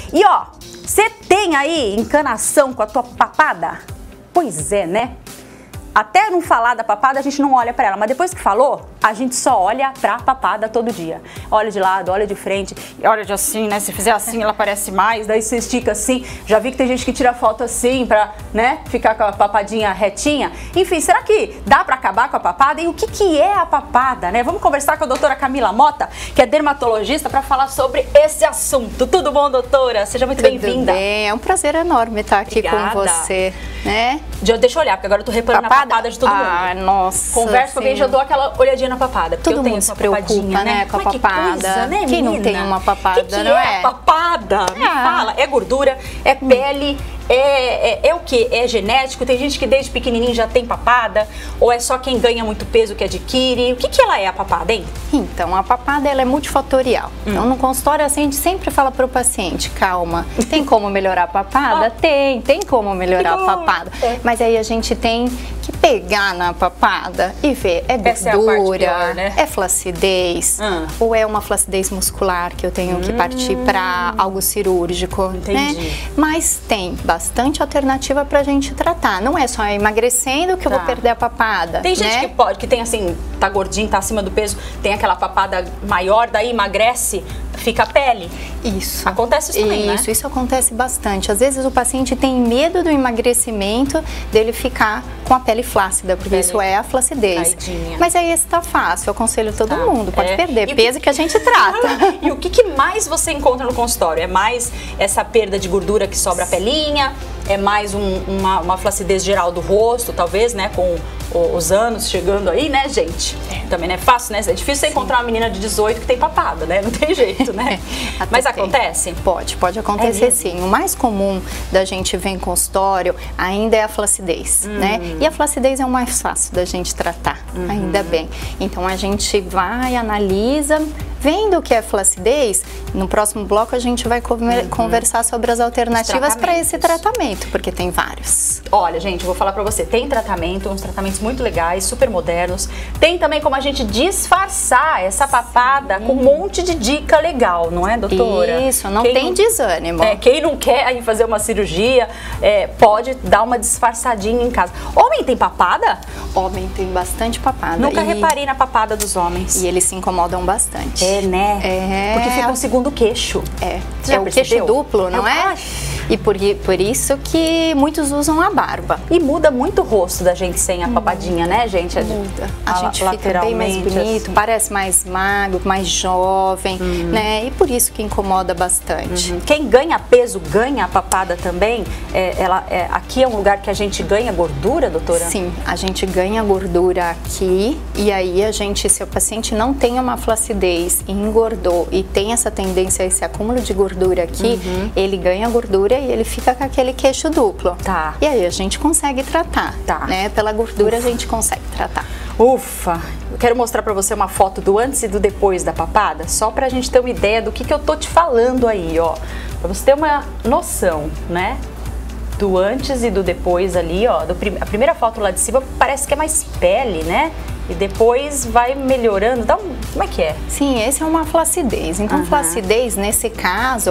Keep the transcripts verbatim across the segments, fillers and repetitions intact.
E ó, você tem aí encanação com a tua papada? Pois é, né? Até não falar da papada, a gente não olha pra ela, mas depois que falou, a gente só olha pra papada todo dia. Olha de lado, olha de frente, e olha de assim, né? Se fizer assim, ela aparece mais, daí você estica assim. Já vi que tem gente que tira foto assim pra, né, ficar com a papadinha retinha. Enfim, será que dá pra acabar com a papada? E o que que é a papada, né? Vamos conversar com a doutora Camila Mota, que é dermatologista, pra falar sobre esse assunto. Tudo bom, doutora? Seja muito bem-vinda. Tudo bem, é um prazer enorme estar aqui Obrigada. com você, né? Deixa eu olhar, porque agora eu tô reparando papada? na papada de todo mundo. Ah, nossa. Converso com alguém, já dou aquela olhadinha na papada. Porque todo eu tenho mundo se preocupa, né, né? com a Mas papada. Que coisa, né, Quem menina? não tem uma papada, que que não é? é? Papada? Me Ah. fala. É gordura? É pele? É, é, é o que? É genético? Tem gente que desde pequenininho já tem papada? Ou é só quem ganha muito peso que adquire? O que que ela é, a papada, hein? Então, a papada ela é multifatorial. Hum. Então, no consultório, assim, a gente sempre fala para o paciente, calma, tem como melhorar a papada? Oh. Tem, tem como melhorar a papada. É. Mas aí a gente tem que pegar na papada e ver, é gordura, é, pior, né? é flacidez, hum. ou é uma flacidez muscular que eu tenho hum. que partir para algo cirúrgico. Entendi. Né? Mas tem bastante alternativa pra gente tratar. Não é só emagrecendo que tá. eu vou perder a papada. Tem gente né? que pode, que tem assim, tá gordinho, tá acima do peso, tem aquela papada maior, daí emagrece, fica a pele. Isso. Acontece isso também, Isso, né? isso acontece bastante. Às vezes o paciente tem medo do emagrecimento, dele ficar com a pele flácida, porque pele isso é a flacidez. Caidinha. Mas aí esse tá fácil, eu aconselho todo tá. mundo, pode é. perder e peso que... que a gente trata. E o que, que mais você encontra no consultório? É mais essa perda de gordura que sobra a pelinha? É mais um, uma, uma flacidez geral do rosto, talvez, né? Com os anos chegando aí, né, gente? É. Também não é fácil, né? É difícil você encontrar uma menina de dezoito que tem papada, né? Não tem jeito, né? Mas tem. Acontece? Pode, pode acontecer é sim. O mais comum da gente ver em consultório ainda é a flacidez, hum. né? E a flacidez é o mais fácil da gente tratar, uhum. ainda bem. Então a gente vai, analisa, vendo o que é flacidez, no próximo bloco a gente vai uhum. conversar sobre as alternativas para esse tratamento, porque tem vários. Olha, gente, eu vou falar para você, tem tratamento, uns tratamentos muito legais, super modernos. Tem também como a gente disfarçar essa papada Sim. com um monte de dica legal, não é, doutora? Isso, não quem tem não, desânimo. É, quem não quer ir fazer uma cirurgia, é, pode dar uma disfarçadinha em casa. Homem tem papada? Homem tem bastante papada. Nunca e... reparei na papada dos homens. E eles se incomodam bastante. É, né? É. Porque fica um segundo queixo. É. Você é o queixo duplo, não é? é? E por, por isso que muitos usam a barba. E muda muito o rosto da gente sem a papadinha, hum, né, gente? Muda. A, a gente fica bem mais bonito, assim. Parece mais magro, mais jovem, hum. né? E por isso que incomoda bastante. Uhum. Quem ganha peso, ganha a papada também? É, ela, é, aqui é um lugar que a gente ganha gordura, doutora? Sim, a gente ganha gordura aqui e aí a gente, se o paciente não tem uma flacidez e engordou e tem essa tendência a esse acúmulo de gordura aqui, uhum. ele ganha gordura e ele fica com aquele queixo duplo. Tá. E aí a gente consegue tratar, tá. né? Pela gordura Ufa. a gente consegue tratar. Ufa! Eu quero mostrar pra você uma foto do antes e do depois da papada, só pra gente ter uma ideia do que, que eu tô te falando aí, ó. Pra você ter uma noção, né? Do antes e do depois ali, ó. Do prim... A primeira foto lá de cima parece que é mais pele, né? E depois vai melhorando. Dá um... Como é que é? Sim, esse é uma flacidez. Então, uhum. flacidez, nesse caso,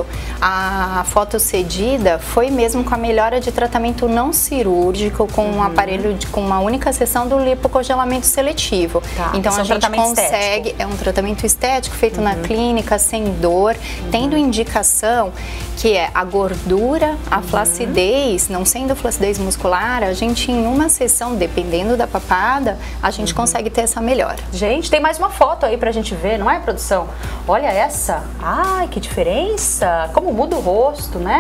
a foto cedida foi mesmo com a melhora de tratamento não cirúrgico, com uhum. um aparelho, de, com uma única sessão do lipocongelamento seletivo. Tá. Então, Esse a é um gente consegue... estético. É um tratamento estético feito uhum. na clínica, sem dor, uhum. tendo indicação que é a gordura, a uhum. flacidez, não sendo flacidez muscular, a gente em uma sessão, dependendo da papada, a gente uhum. consegue ter essa melhora. Gente, tem mais uma foto aí pra gente ver, não é, produção? Olha essa. Ai, que diferença. Como muda o rosto, né?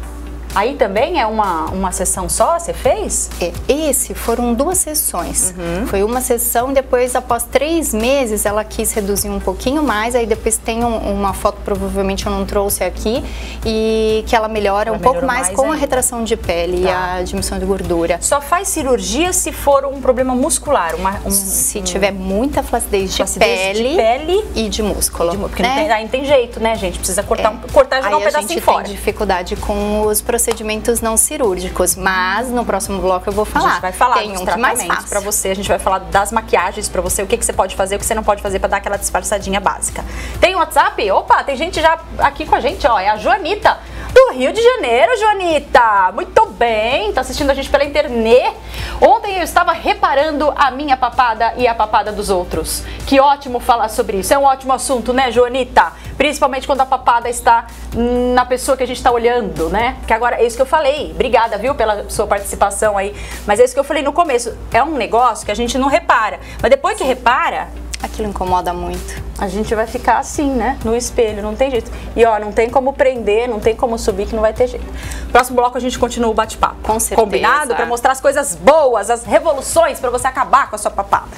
Aí também é uma, uma sessão só, você fez? É, esse foram duas sessões. Uhum. Foi uma sessão, depois após três meses ela quis reduzir um pouquinho mais, aí depois tem um, uma foto, provavelmente eu não trouxe aqui, e que ela melhora ela um pouco mais, mais com ainda. a retração de pele tá. e a diminuição de gordura. Só faz cirurgia se for um problema muscular? Uma, um, se um... tiver muita flacidez, de, flacidez pele de pele e de músculo. De, porque né? não tem, aí não tem jeito, né, gente? Precisa cortar, é. cortar e jogar aí um pedacinho a gente fora. Tem dificuldade com os procedimentos não cirúrgicos, mas no próximo bloco eu vou falar. A gente vai falar tem dos um tratamentos que mais para você, a gente vai falar das maquiagens para você, o que, que você pode fazer, o que você não pode fazer para dar aquela disfarçadinha básica. Tem WhatsApp? Opa, tem gente já aqui com a gente, ó, é a Joanita. do Rio de Janeiro, Joanita. Muito bem, tá assistindo a gente pela internet. Ontem eu estava reparando a minha papada e a papada dos outros. Que ótimo falar sobre isso. É um ótimo assunto, né, Joanita? Principalmente quando a papada está na pessoa que a gente está olhando, né? Que agora é isso que eu falei. Obrigada, viu, pela sua participação aí. Mas é isso que eu falei no começo. É um negócio que a gente não repara. Mas depois que repara, aquilo incomoda muito. A gente vai ficar assim, né? No espelho, não tem jeito. E ó, não tem como prender, não tem como subir, que não vai ter jeito. Próximo bloco a gente continua o bate-papo. Com certeza. Combinado? Pra mostrar as coisas boas, as revoluções pra você acabar com a sua papada.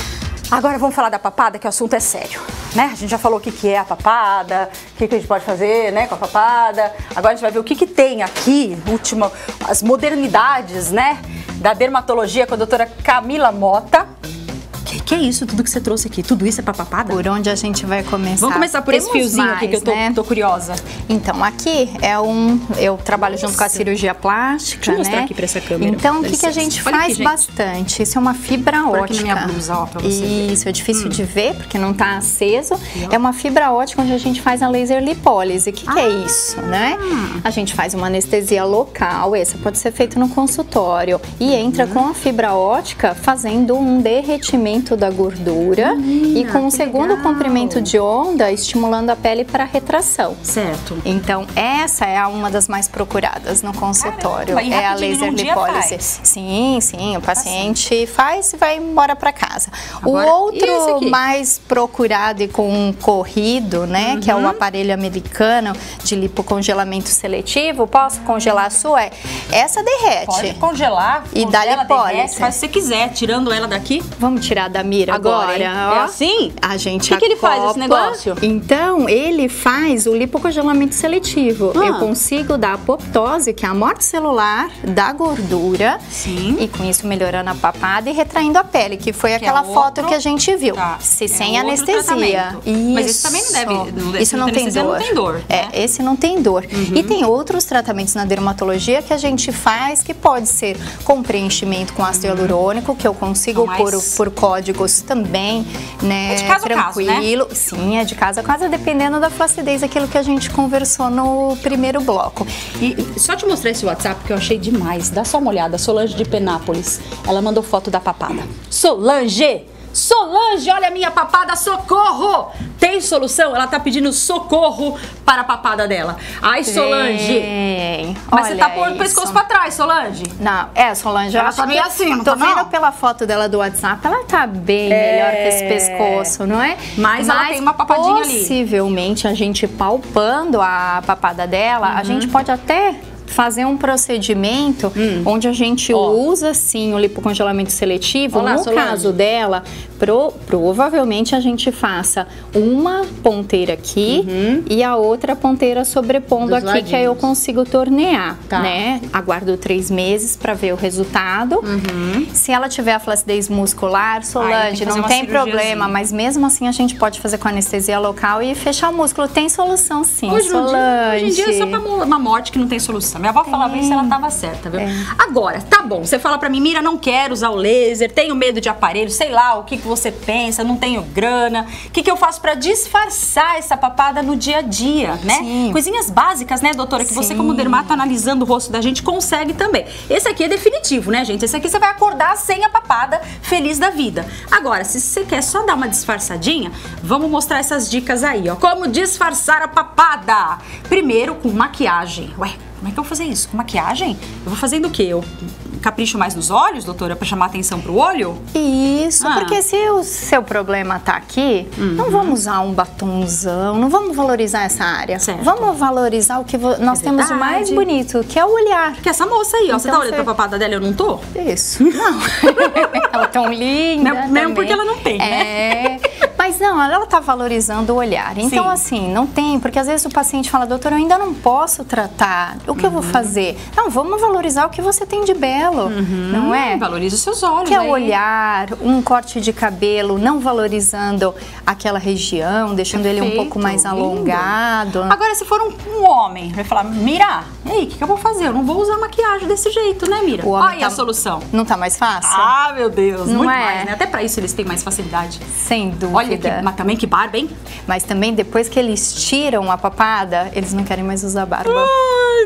Agora vamos falar da papada, que o assunto é sério, né? A gente já falou o que, que é a papada, o que, que a gente pode fazer, né, com a papada. Agora a gente vai ver o que, que tem aqui, última, as modernidades, né, da dermatologia com a doutora Camila Mota. Que, que é isso, tudo que você trouxe aqui? Tudo isso é pra papada? Por onde a gente vai começar? Vamos começar por Temos esse fiozinho mais, aqui que eu tô, né? tô curiosa. Então, aqui é um... Eu trabalho junto com a cirurgia plástica, Deixa eu mostrar né? aqui pra essa câmera. Então, o que, que a gente Olha faz aqui, gente. bastante? Isso é uma fibra Por ótica. aqui na minha blusa, ó, pra você ver. Isso, é difícil Hum. de ver, porque não tá aceso. Aqui, ó. É uma fibra ótica onde a gente faz a laser lipólise. O que, que Ah. é isso, né? A gente faz uma anestesia local, essa pode ser feita no consultório. E entra Uhum. com a fibra ótica fazendo um derretimento da gordura. E com o que segundo legal. comprimento de onda, estimulando a pele para retração. Certo. Então, essa é uma das mais procuradas no consultório. Caramba, e é a rapidinho, laser num dia lipólise. faz? Sim, sim, o paciente faz e vai embora para casa. Agora, o e esse outro aqui? mais procurado e com um corrido, né, que é Uhum. o aparelho americano de lipocongelamento seletivo, posso congelar a sua? É, essa derrete. Pode congelar. E dá congela, lipólise. derrete, faz se você quiser, tirando ela daqui. Vamos tirar da mira agora, Agora, hein? ó. É assim? A gente O que que ele faz, esse acopla. negócio? Então, ele faz o lipocongelamento seletivo. Ah. Eu consigo dar apoptose, que é a morte celular da gordura. Sim. E com isso melhorando a papada e retraindo a pele, que foi Que aquela é foto outro- que a gente viu. Tá. Se É sem outro anestesia. tratamento. Isso. Mas isso também não deve- não deve- Isso não não tem tem anestesia, dor. não tem dor, É, né? esse não tem dor. E tem outros tratamentos na dermatologia que a gente faz que pode ser com preenchimento com ácido hialurônico, que eu consigo São por, mais- por códigos também, né? É de caso a caso, né? tranquilo. Sim, é de casa a casa, dependendo da flacidez, aquilo que a gente conversou no primeiro bloco. E e só te mostrar esse WhatsApp que eu achei demais. Dá só uma olhada. Solange de Penápolis. Ela mandou foto da papada. Solange! Solange, olha a minha papada, socorro! Tem solução? Ela tá pedindo socorro para a papada dela. Ai, Solange! Tem. Mas você Olha tá pondo o isso. pescoço pra trás, Solange. Não, é, Solange, eu Ela acho tá meio que assim, não tô tá, não? vendo pela foto dela do WhatsApp, ela tá bem É. melhor que esse pescoço, não é? Mas ela tem uma papadinha ali. Possivelmente, a gente palpando a papada dela, Uhum. a gente pode até fazer um procedimento onde a gente Hum. Ó. usa sim o lipocongelamento seletivo. Olá, no Solange. caso dela, pro- provavelmente a gente faça uma ponteira aqui e a outra ponteira sobrepondo Uhum. Dos aqui, que aí eu ladinhos. consigo tornear, Tá. né? Aguardo três meses para ver o resultado. Se ela tiver a flacidez muscular, Aí tem Solange, que fazer não uma tem cirurgiazinha. problema, mas mesmo assim a gente pode fazer com anestesia local e fechar o músculo. Tem solução sim, Hoje, no dia, Solange. hoje em dia é só pra mo- uma morte que não tem solução. Minha avó falava isso e ela tava certa, viu? É. Agora, tá bom, você fala pra mim, Mira, não quero usar o laser, tenho medo de aparelho, sei lá, o que, que você pensa, não tenho grana. O que, que eu faço pra disfarçar essa papada no dia a dia, né? Sim. Coisinhas básicas, né, doutora, que você Sim. como dermato analisando o rosto da gente consegue também. Esse aqui é definitivo, né, gente? Esse aqui você vai acordar sem a papada, feliz da vida. Agora, se você quer só dar uma disfarçadinha, vamos mostrar essas dicas aí, ó. Como disfarçar a papada? Primeiro, com maquiagem. Ué, como é que eu vou fazer isso? Com maquiagem? Eu vou fazendo o quê? Eu capricho mais nos olhos, doutora, pra chamar atenção pro olho? Isso, Ah. porque se o seu problema tá aqui, não vamos usar um batonzão, não vamos valorizar essa área. Certo. Vamos valorizar o que vo- nós É temos de verdade. mais bonito, que é o olhar. Que essa moça aí, ó, você Então tá olhando você- pra papada dela e eu não tô? Isso. Não. Ela é tão linda. Mesmo- mesmo também. porque ela não tem, né? É. Mas não, ela tá valorizando o olhar. Então, Sim. assim, não tem, porque às vezes o paciente fala, doutora, eu ainda não posso tratar. O que eu vou fazer? Não, vamos valorizar o que você tem de belo, não é? Valoriza os seus olhos Que é aí. o olhar, um corte de cabelo, não valorizando aquela região, deixando ele um Perfeito, pouco mais lindo. alongado. Agora, se for um, um homem, vai falar, Mira, e aí, o que, que eu vou fazer? Eu não vou usar maquiagem desse jeito, né, Mira? O Olha homem aí a tá- solução. Não tá mais fácil? Ah, meu Deus, Não muito é? mais, né? Até pra isso eles têm mais facilidade. Sem dúvida. Olha que, mas também que barba, hein? Mas também depois que eles tiram a papada, eles não querem mais usar barba. Ai,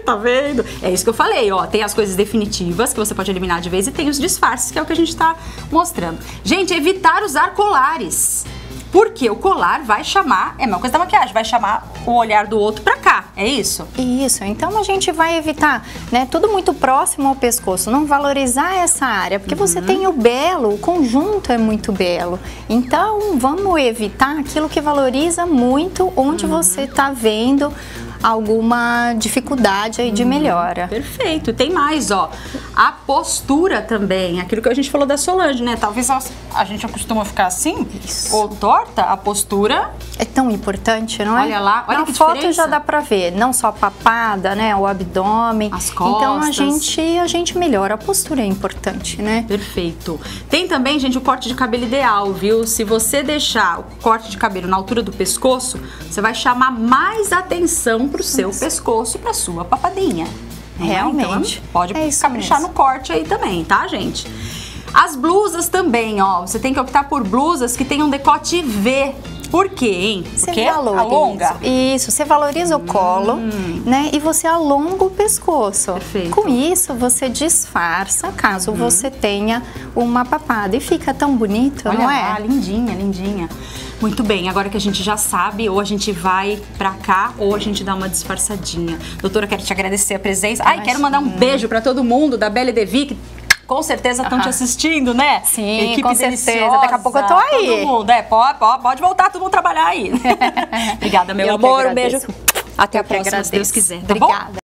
tá vendo? É isso que eu falei, ó. Tem as coisas definitivas que você pode eliminar de vez e tem os disfarces, que é o que a gente tá mostrando. Gente, evitar usar colares. Porque o colar vai chamar, é a mesma coisa da maquiagem, vai chamar o olhar do outro pra cá, é isso? Isso, então a gente vai evitar, né, tudo muito próximo ao pescoço, não valorizar essa área, porque uhum. você tem o belo, o conjunto é muito belo. Então vamos evitar aquilo que valoriza muito onde uhum. você tá vendo alguma dificuldade aí de melhora. Perfeito. Tem mais, ó. A postura também, aquilo que a gente falou da Solange, né? Talvez a, a gente acostuma ficar assim, Isso. ou torta, a postura... É tão importante, não é? Olha lá, olha Na que foto diferença. já dá pra ver, não só a papada, né? O abdômen. As costas. Então a gente, a gente melhora. A postura é importante, né? Perfeito. Tem também, gente, o corte de cabelo ideal, viu? Se você deixar o corte de cabelo na altura do pescoço, você vai chamar mais atenção pro seu isso. pescoço, pra sua papadinha. Realmente. Então, pode é caprichar mesmo. no corte aí também, tá, gente? As blusas também, ó. Você tem que optar por blusas que tenham decote V. Por quê, hein? Você Porque valoriza. alonga. Isso, você valoriza o colo, hum. né? E você alonga o pescoço. Perfeito. Com isso, você disfarça caso hum. você tenha uma papada. E fica tão bonito, Olha não lá, é? lindinha, lindinha. Muito bem, agora que a gente já sabe, ou a gente vai pra cá, ou a gente dá uma disfarçadinha. Doutora, quero te agradecer a presença. Ai, quero mandar um beijo pra todo mundo da Belle Devi, que com certeza estão uh-huh. te assistindo, né? Sim, Equipe com certeza. Deliciosa, Daqui a pouco eu tô aí. Todo mundo, é, pode, pode voltar, todo mundo trabalhar aí. Obrigada, meu eu amor, um beijo. Até eu a próxima, agradeço. se Deus quiser, tá Obrigada. bom?